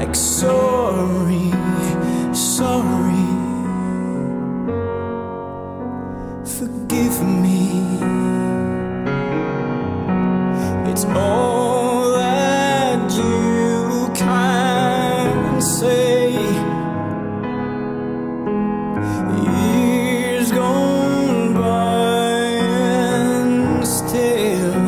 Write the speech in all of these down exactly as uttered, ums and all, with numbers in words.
like sorry, sorry. Forgive me. It's all that you can say. Years gone by and still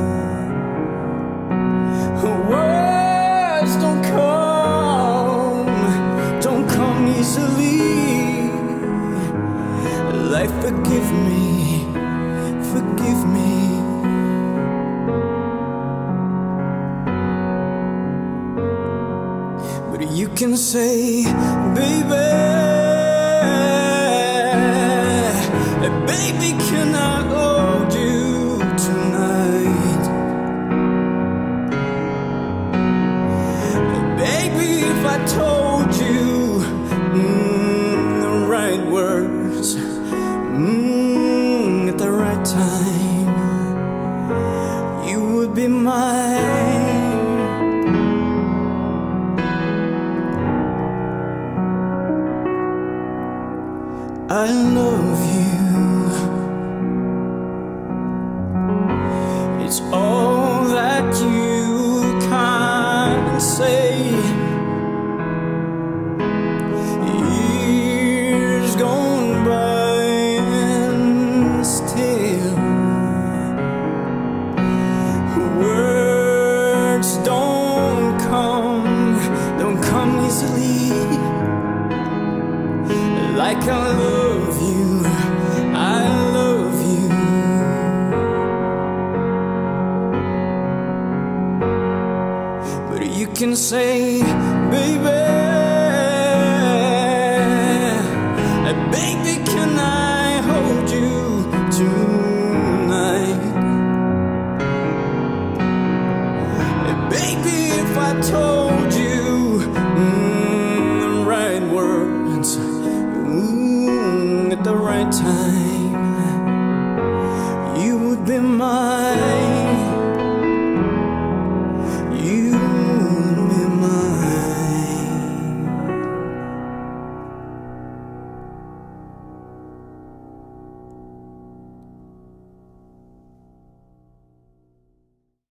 words don't come, don't come easily. Life, forgive me, forgive me. But you can say, baby, baby, can I hold you tonight? Baby, if I told you mm, the right words mm, at the right time, you would be mine. I love you. It's all that you can say. Years gone by and still words don't come, don't come easily. Like I love you, I love you. But you can say, baby, baby, can I hold you tonight? Baby, if I told you mm, the right words mm, at the right time,